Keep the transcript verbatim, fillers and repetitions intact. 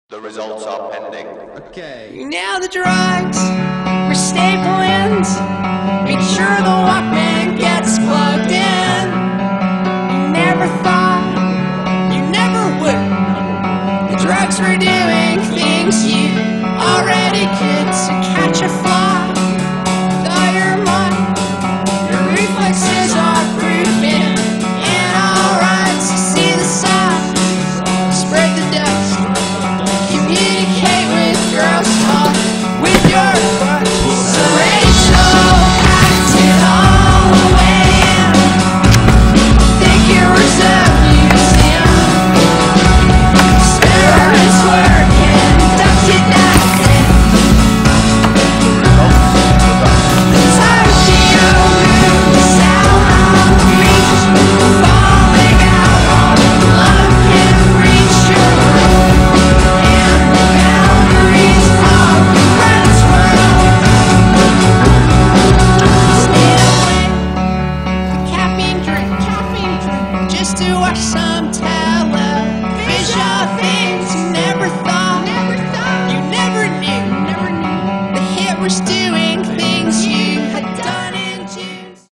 The results are pending. Okay. Now the drugs were stapling. Make sure the Walkman gets plugged in. You never thought, you never would. The drugs were doing things you already could. So catch a fly, thaw your mind. Your reflexes are proven and alright. So see the sign, spread the dust. Communicate with girls, talk with your butt. So Rachel packed it all away in. Think it was a museum. Spare his work and conducted nothing. The Tokyo room is out on the beach, falling out on love can reach your room. And the boundaries of the friend's world. Stay away, the caffeine drink, caffeine drink, just to watch some television.